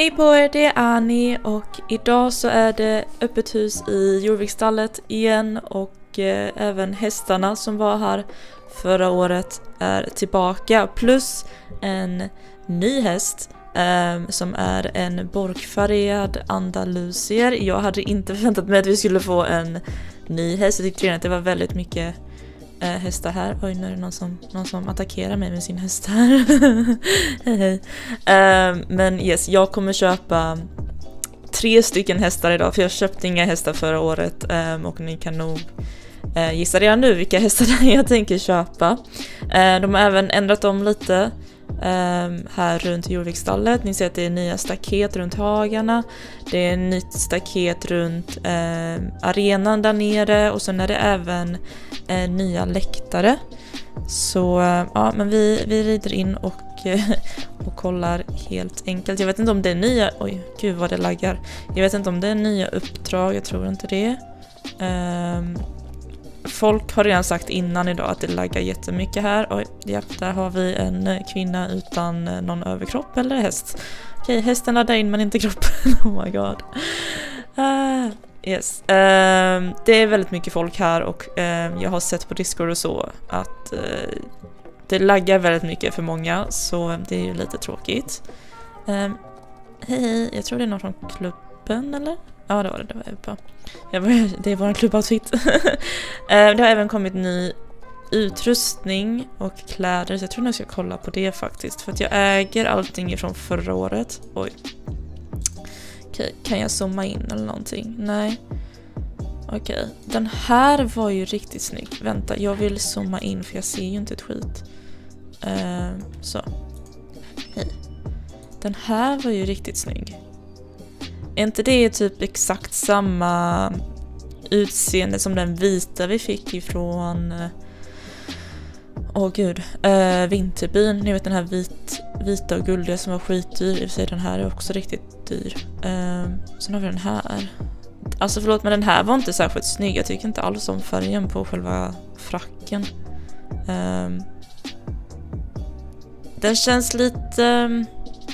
Hej på er, det är Annie och idag så är det öppet hus i Jorvikstallet igen och även hästarna som var här förra året är tillbaka. Plus en ny häst som är en borkfärgad andalusier. Jag hade inte förväntat mig att vi skulle få en ny häst. Jag tyckte redan att det var väldigt mycket hästar här. Oj, nu är det någon som attackerar mig med sin häst här. Hej. Men yes, jag kommer köpa 3 stycken hästar idag. För jag köpte inga hästar förra året. Och ni kan nog gissa redan nu vilka hästar jag tänker köpa. De har även ändrat dem lite här runt Jorvikstallet. Ni ser att det är nya staket runt hagarna. Det är ett nytt staket runt arenan där nere. Och sen är det även nya läktare. Så ja, men vi rider in och kollar helt enkelt. Jag vet inte om det är nya... Oj, gud vad det laggar. Jag vet inte om det är nya uppdrag. Jag tror inte det. Folk har redan sagt innan idag att det laggar jättemycket här. Oj, ja, där har vi en kvinna utan någon överkropp eller häst. Okej, hästen laddar in men inte kroppen. Oh my god. Yes. Det är väldigt mycket folk här och jag har sett på Discord och så att det laggar väldigt mycket för många, så det är ju lite tråkigt. Hej, jag tror det är någon från klubben eller? Ja, det var Ebba. Det var en klubboutfit. Det har även kommit ny utrustning och kläder, så jag tror jag ska kolla på det faktiskt. För att jag äger allting från förra året. Oj. Okej, kan jag zooma in eller någonting? Nej. Okej, den här var ju riktigt snygg. Vänta, jag vill zooma in för jag ser ju inte ett skit. Så. Hej. Den här var ju riktigt snygg. Är inte det typ exakt samma utseende som den vita vi fick ifrån Vinterbyn? Ni vet den här vita och guldiga som var skitdyr. I och för sig den här är också riktigt dyr. Sen har vi den här. Alltså förlåt, men den här var inte särskilt snygg. Jag tycker inte alls om färgen på själva fracken. Den känns lite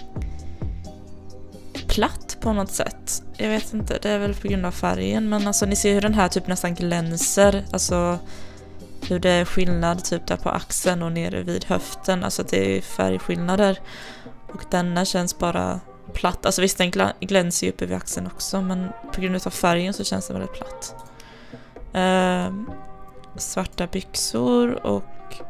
platt på något sätt. Jag vet inte, det är väl på grund av färgen. Men alltså ni ser hur den här typ nästan glänser. Alltså hur det är skillnad typ där på axeln och nere vid höften. Alltså det är färgskillnader. Och denna känns bara platt. Alltså visst, den glänser ju uppe vid axeln också. Men på grund av färgen så känns den väldigt platt. Svarta byxor och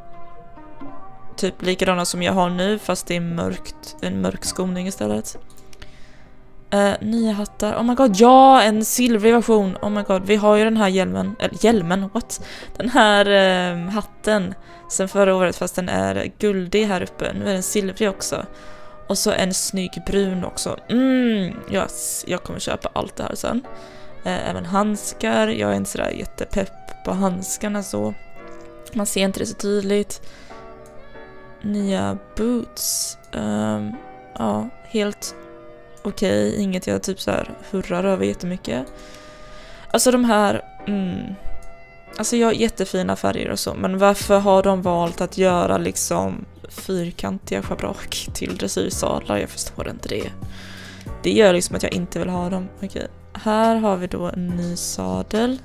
typ likadana som jag har nu, fast det är mörkt. En mörk skoning istället. Nya hattar. Oh my god, ja, en silvrig version. Oh my god, vi har ju den här hjälmen, what? Den här hatten sen förra året, fast den är guldig här uppe. Nu är den silvrig också. Och så en snygg brun också. Yes, jag kommer köpa allt det här sen. Även handskar. Jag är inte sådär jättepepp på handskarna så. Man ser inte det så tydligt. Nya boots. Ja, helt okej. Inget jag typ så här hurrar över jättemycket. Alltså de här... Alltså jag har jättefina färger och så. Men varför har de valt att göra liksom fyrkantiga schabrak till dressyrsadlar? Jag förstår inte det. Det gör liksom att jag inte vill ha dem. Okej. Här har vi då en ny sadel.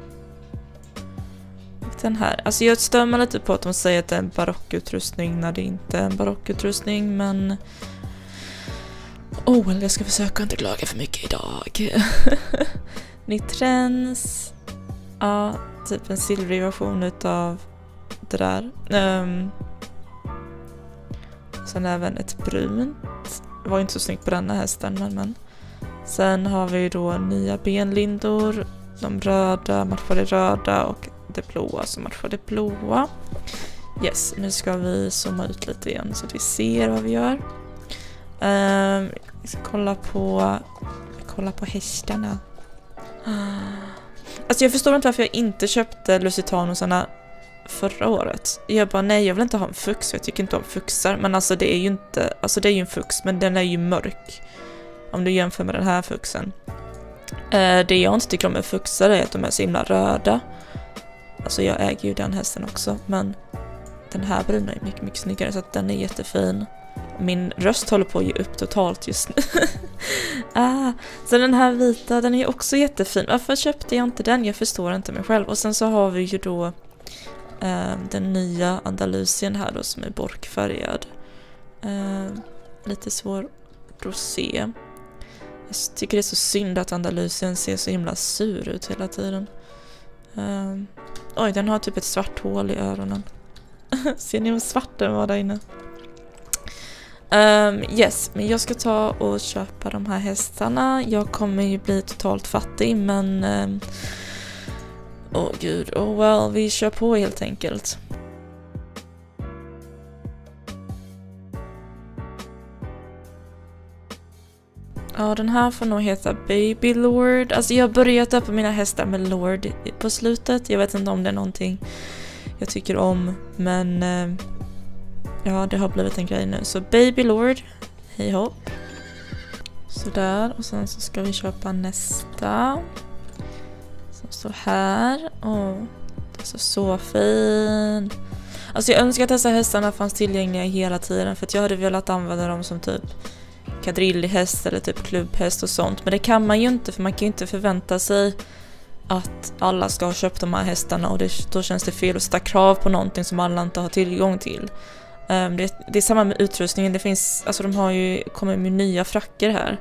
Och den här. Alltså jag stör mig lite på att de säger att det är en barockutrustning när det inte är en barockutrustning. Men... jag ska försöka inte klaga för mycket idag. Nitrens. Ja, typ en silvrig version utav det där. Sen även ett brunt. Det var inte så snyggt på denna hästen, men. Sen har vi då nya benlindor. De röda matchar det röda och det blåa som matchar det blåa. Yes, nu ska vi zooma ut lite igen så att vi ser vad vi gör. Vi ska kolla på hästarna. Alltså jag förstår inte varför jag inte köpte Lusitanosarna förra året. Jag bara, nej, jag vill inte ha en fux. Jag tycker inte om fuxar. Men alltså det är ju inte... Alltså det är ju en fux, men den är ju mörk. Om du jämför med den här fuxen. Det jag inte tycker om med fuxar är att de är så himla röda. Alltså jag äger ju den hästen också. Men den här bruna är mycket, mycket snyggare, så att den är jättefin. Min röst håller på att ge upp totalt just nu. Så den här vita, den är också jättefin. Varför köpte jag inte den? Jag förstår inte mig själv. Och sen så har vi ju då den nya Andalusien här då som är borkfärgad. Lite svår att se. Jag tycker det är så synd att Andalusien ser så himla sur ut hela tiden. Oj, den har typ ett svart hål i öronen. Ser ni hur svart den var där inne? Yes, men jag ska ta och köpa de här hästarna. Jag kommer ju bli totalt fattig, men gud, well, vi kör på helt enkelt. Ja, den här får nog heta Baby Lord. Alltså jag har börjat döpa mina hästar med Lord på slutet. Jag vet inte om det är någonting jag tycker om, men ja, det har blivit en grej nu. Så Baby Lord, hej hopp. Sådär, och sen så ska vi köpa nästa. Som står här. Det är så fin. Alltså jag önskar att dessa hästarna fanns tillgängliga hela tiden, för att jag hade velat använda dem som typ kadrillhäst eller typ klubbhäst och sånt. Men det kan man ju inte, för man kan ju inte förvänta sig att alla ska ha köpt de här hästarna, och då känns det fel att ställa krav på någonting som alla inte har tillgång till. Det är samma med utrustningen. Det finns, alltså de har ju kommit med nya fracker här.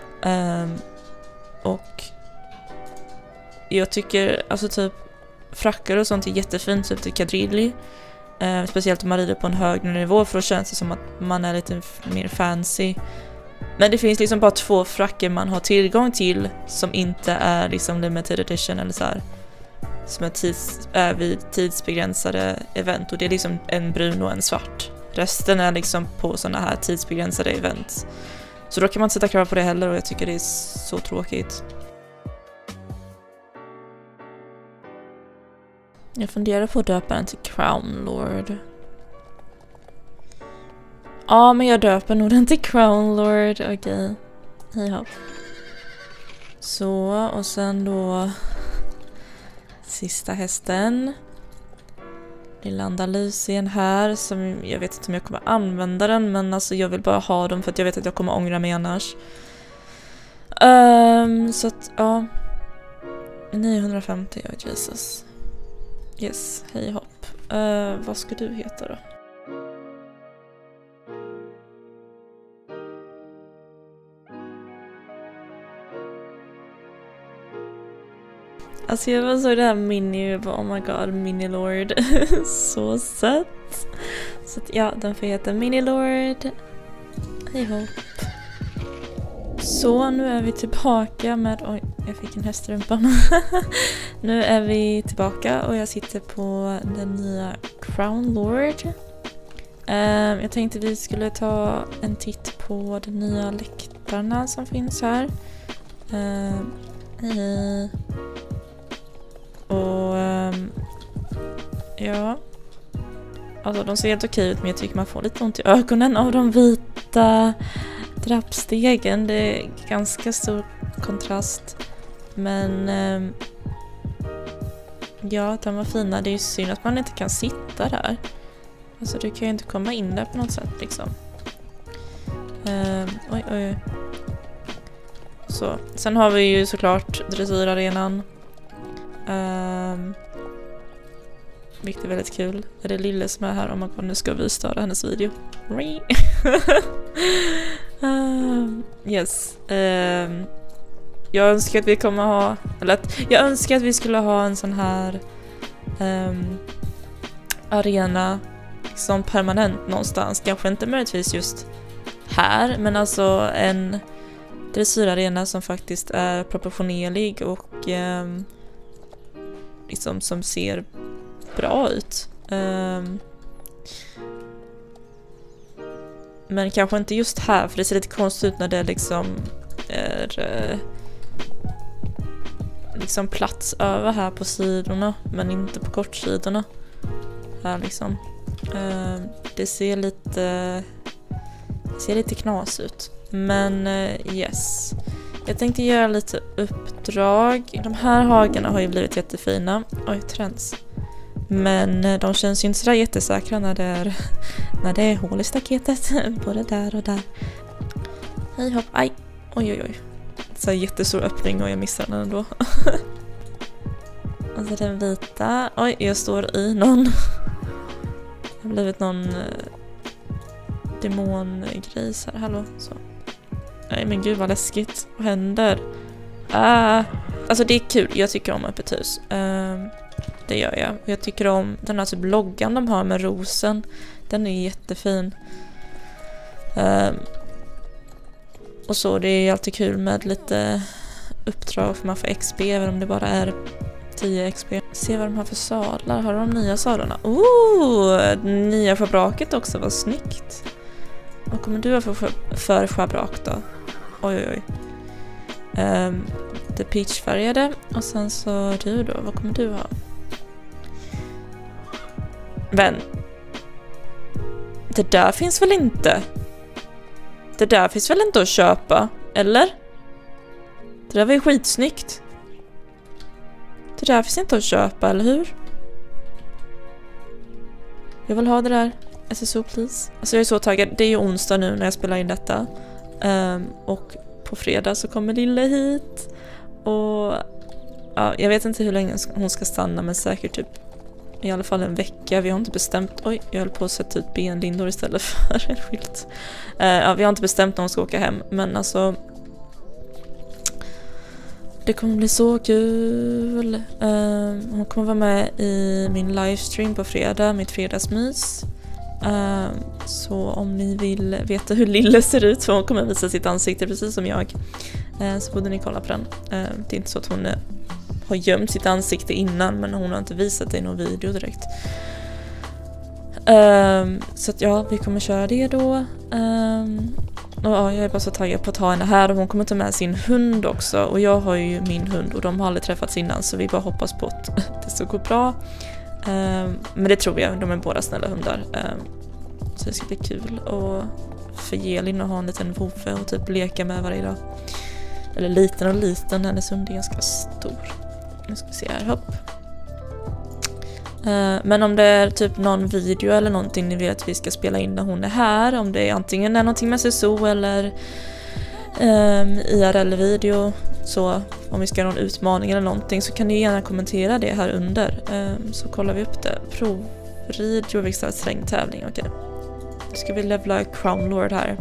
Och jag tycker alltså typ frackar och sånt är jättefint, typ till kadrilli. Speciellt om man rider på en högre nivå, för då känns det som att man är lite mer fancy. Men det finns liksom bara 2 fracker man har tillgång till som inte är liksom limited edition eller så här, som är vid tidsbegränsade event, och det är liksom en brun och en svart. Resten är liksom på såna här tidsbegränsade event. Så då kan man inte sätta krav på det heller, och jag tycker det är så tråkigt. Jag funderar på att döpa den till Crown Lord. Ja, men jag döper nog den till Crown Lord. Okej. Hej hopp. Så, och sen då sista hästen. Lilla Andalusien här, som jag vet inte om jag kommer använda den, men alltså jag vill bara ha dem för att jag vet att jag kommer ångra mig annars. Så att, ja. 950, ja, Jesus. Yes, hej hopp. Vad ska du heta då? Alltså jag var så det här mini, oh my god, Mini Lord. Så sött. Så att, ja, den får heta Mini Lord. Hej hopp. Så nu är vi tillbaka med, oj, jag fick en häst i rumpan. Nu är vi tillbaka och jag sitter på den nya Crown Lord. Jag tänkte vi skulle ta en titt på de nya läktarna som finns här. Hej. Och ja, alltså de ser helt okej ut, men jag tycker man får lite ont i ögonen av de vita trappstegen. Det är ganska stor kontrast, men ja, de var fina. Det är ju synd att man inte kan sitta där. Alltså du kan ju inte komma in där på något sätt liksom. Oj. Så, sen har vi ju såklart dressirarenan. Vilket är väldigt kul. Är det Lille som är här? Om man nu ska vi störa hennes video. Yes. Jag önskar att vi kommer ha, eller jag önskar att vi skulle ha en sån här arena liksom permanent någonstans. Kanske inte möjligtvis just här, men alltså en dressyrarena som faktiskt är proportionerlig och liksom som ser bra ut. Men kanske inte just här, för det ser lite konstigt ut när det liksom är liksom plats över här på sidorna, men inte på kortsidorna. Här liksom. Det ser lite knas ut. Men yes. Jag tänkte göra lite uppdrag. De här hagarna har ju blivit jättefina. Oj, trends. Men de känns ju inte sådär jättesäkra när det är hål i staketet. Både där och där. Hej hopp, aj. Oj. Så jättestor öppning och jag missar den ändå. Och så den vita. Oj, jag står i någon. Det har blivit någon demongrej här. Hallå, så. Nej men gud vad läskigt. Vad händer? Alltså det är kul. Jag tycker om öppet hus. Det gör jag. Jag tycker om den här typ loggan de har med rosen. Den är jättefin. Och så det är alltid kul med lite uppdrag för man får XP även om det bara är 10 XP. Se vad de har för sadlar. Har de nya sadlarna? Nya schabraket också. Vad snyggt. Vad kommer du ha för schabrak då? Oj. Det peachfärgade. Och sen så du då. Vad kommer du ha? Vän. Det där finns väl inte? Det där finns väl inte att köpa? Eller? Det där var ju skitsnyggt. Det där finns inte att köpa, eller hur? Jag vill ha det där. SSO please. Alltså jag är så taggad. Det är ju onsdag nu när jag spelar in detta. Och på fredag så kommer Lille hit. Och ja, jag vet inte hur länge hon ska stanna, men säkert typ i alla fall en vecka. Vi har inte bestämt. Oj, jag höll på att sätta ut benlindor istället för en skylt. Ja, vi har inte bestämt när hon ska åka hem. Men alltså det kommer bli så kul. Hon kommer vara med i min livestream på fredag, mitt fredagsmys. Så om ni vill veta hur Lille ser ut, för hon kommer visa sitt ansikte precis som jag, så borde ni kolla på den. Det är inte så att hon har gömt sitt ansikte innan, men hon har inte visat det i någon video direkt. Så att ja, vi kommer köra det då. Och ja, jag är bara så taggad på att ta henne här, och hon kommer ta med sin hund också. Och jag har ju min hund och de har aldrig träffats innan, så vi bara hoppas på att det ska gå bra. Men det tror jag, de är båda snälla hundar. Så det ska bli kul. Och för Elin att ha en liten vovve och typ leka med varje dag. Eller liten, hennes hund är ganska stor. Nu ska vi se här, hopp. Men om det är typ någon video eller någonting ni vill att vi ska spela in när hon är här, om det är antingen är någonting med SSO eller IRL-video, så om vi ska ha någon utmaning eller någonting, så kan ni gärna kommentera det här under, så kollar vi upp det. Provrid, Jorvikstad strängtävling, okej. Nu ska vi levla Crown Lord här.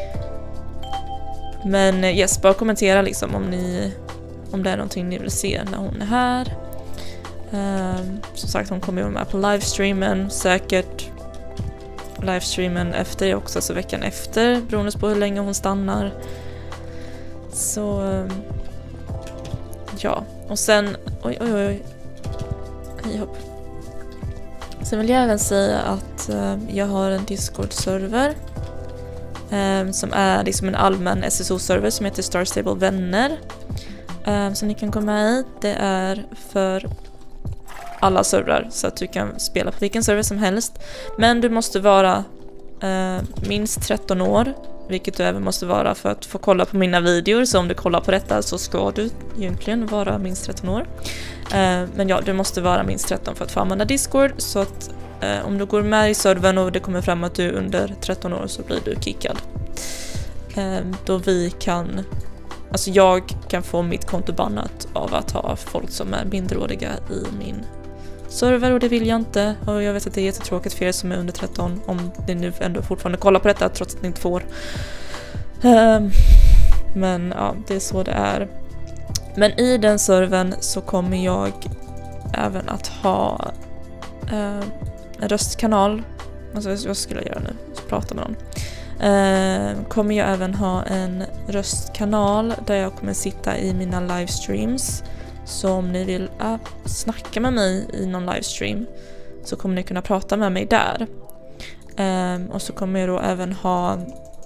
Men yes, bara kommentera liksom om det är någonting ni vill se när hon är här. Som sagt, hon kommer ju med på livestreamen, säkert livestreamen efter det också, så veckan efter, beroende på hur länge hon stannar. Så ja, och sen oj. Hej hopp. Sen vill jag även säga att jag har en Discord-server som är liksom en allmän SSO-server som heter Star Stable Vänner, som ni kan komma med i. Det är för alla servrar, så att du kan spela på vilken server som helst. Men du måste vara minst 13 år, vilket du även måste vara för att få kolla på mina videor. Så om du kollar på detta så ska du egentligen vara minst 13 år. Men ja, du måste vara minst 13 för att få använda Discord. Så att om du går med i servern och det kommer fram att du är under 13 år, så blir du kickad. Då vi kan... Alltså jag kan få mitt konto bannat av att ha folk som är minderåriga i min server, och det vill jag inte. Och jag vet att det är jättetråkigt för er som är under 13 om ni nu ändå fortfarande kollar på detta trots att ni inte får. Men ja, det är så det är. Men i den servern så kommer jag även att ha en röstkanal. Alltså vad skulle jag göra nu? Prata med någon. Kommer jag även ha en röstkanal där jag kommer sitta i mina livestreams. Så om ni vill snacka med mig i någon livestream, så kommer ni kunna prata med mig där. Och så kommer jag då även ha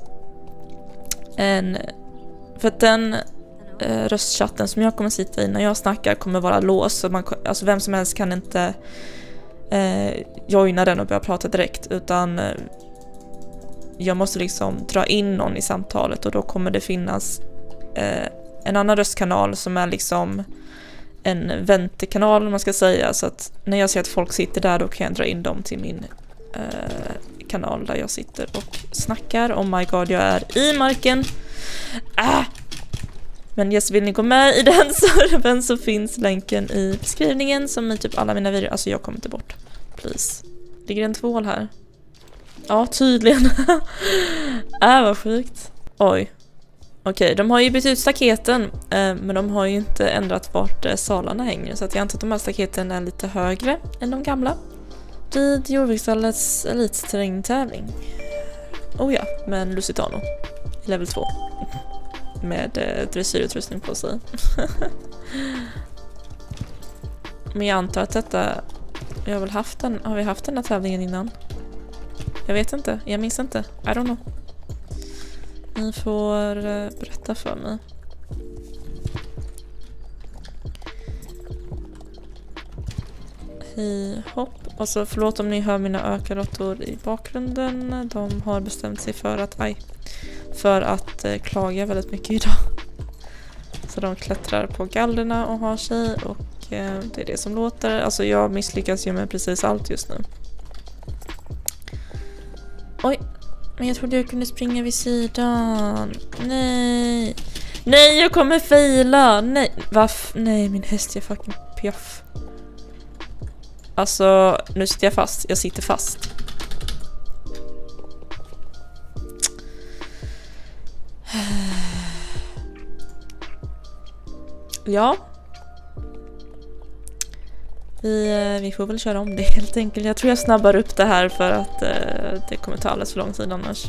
för att den röstchatten som jag kommer sitta i när jag snackar kommer vara låst, så alltså vem som helst kan inte joina den och börja prata direkt, utan jag måste liksom dra in någon i samtalet, och då kommer det finnas en annan röstkanal som är liksom en väntekanal om man ska säga, så att när jag ser att folk sitter där då kan jag dra in dem till min kanal där jag sitter och snackar. Oh my god, jag är i marken. Men yes, vill ni gå med i den servern så finns länken i beskrivningen som i typ alla mina videor. Alltså jag kommer inte bort. Please. Ligger en tvål här? Ja, tydligen. Vad sjukt. Oj. Okej, de har ju bytt ut staketen, men de har ju inte ändrat vart salarna hänger, så att jag antar att de här staketen är lite högre än de gamla. Vid Jorvikstallets elitterrängtävling. Oh ja, men Lusitano. Level 2. Med dressyrutrustning på sig. Men jag antar att detta... Jag har väl haft den... Har vi haft den här tävlingen innan? Jag vet inte. Jag minns inte. I don't know. Ni får berätta för mig. Hej, hopp. Och så förlåt om ni hör mina ökarråttor i bakgrunden. De har bestämt sig för att klaga väldigt mycket idag. Så de klättrar på gallerna och har sig, och det är det som låter. Alltså jag misslyckas ju med precis allt just nu. Oj, men jag trodde jag kunde springa vid sidan. Nej. Nej, jag kommer faila. Nej, nej, min häst är fucking pjoff. Alltså, nu sitter jag fast. Jag sitter fast. Ja. Vi får väl köra om det helt enkelt. Jag tror jag snabbar upp det här för att det kommer ta alldeles för lång tid annars.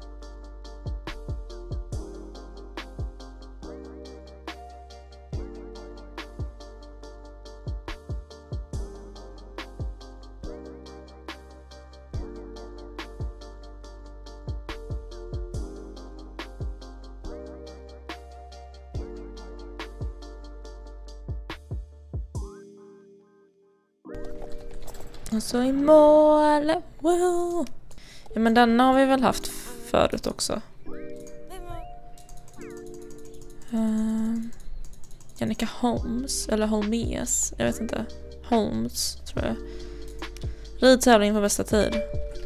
Och så i mål. Wow. Ja, men denna har vi väl haft förut också. Jannica Holmes. Eller Holmes. Jag vet inte. Holmes, tror jag. Ridtävling på bästa tid.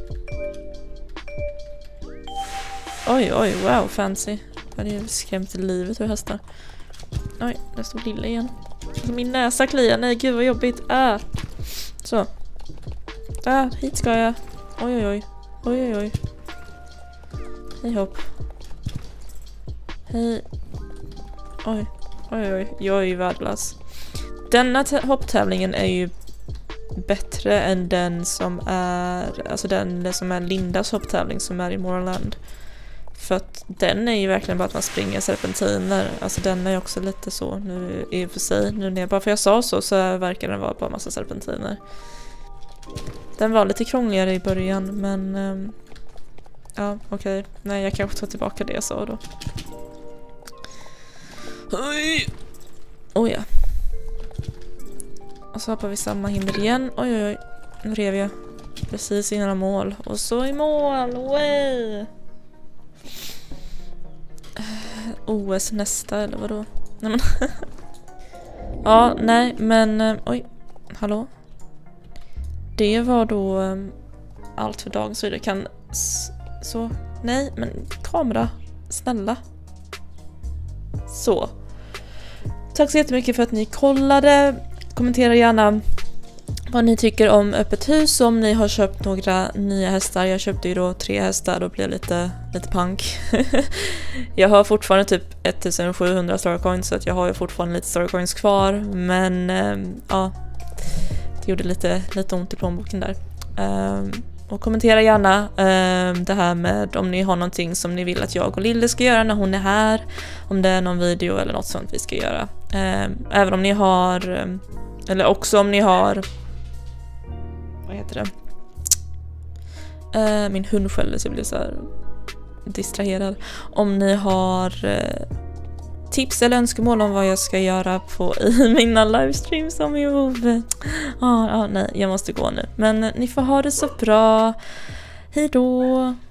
Oj, oj, wow, fancy. Det hade ju skrämt livet ur hästar. Oj, där stod lilla igen. Alltså, min näsa kliar. Nej, gud vad jobbigt. Så. Där, hit ska jag. Oj, oj, oj. Oj, oj, oj. Hej hopp. Hej. Oj, oj, oj. Jag är ju värdelös. Denna hopptävlingen är ju bättre än den som är... Alltså den som är Lindas hopptävling som är i Moorland. För att den är ju verkligen bara att man springer serpentiner. Alltså den är ju också lite så nu i och för sig. Nu när jag bara för jag sa så verkar den vara bara massa serpentiner. Den var lite krångligare i början, men ja, okej. Nej, jag kanske tar tillbaka det jag sa då. Oj! Oh ja. Och så hoppar vi samma hinder igen. Oj, oj, oj. Nu rev jag precis innan mål. Och så i mål. Way! OS nästa, eller vadå? Nej, men ja, nej, men oj. Hallå? Det var då allt för dagen, så jag kan så, nej, men kamera, snälla. Så. Tack så jättemycket för att ni kollade. Kommentera gärna vad ni tycker om öppet hus, om ni har köpt några nya hästar. Jag köpte ju då 3 hästar, då blev lite pank. Jag har fortfarande typ 1700 starcoins, så att jag har ju fortfarande lite starcoins kvar, men ja, det gjorde lite ont i plånboken där. Och kommentera gärna det här med om ni har någonting som ni vill att jag och Lille ska göra när hon är här. Om det är någon video eller något sånt vi ska göra. Även om ni har... Eller också om ni har... Vad heter det? Min hund skäller så jag blir så här distraherad. Om ni har... tips eller önskemål om vad jag ska göra i mina livestreams om ihop. Nej, jag måste gå nu. Men ni får ha det så bra. Hej då!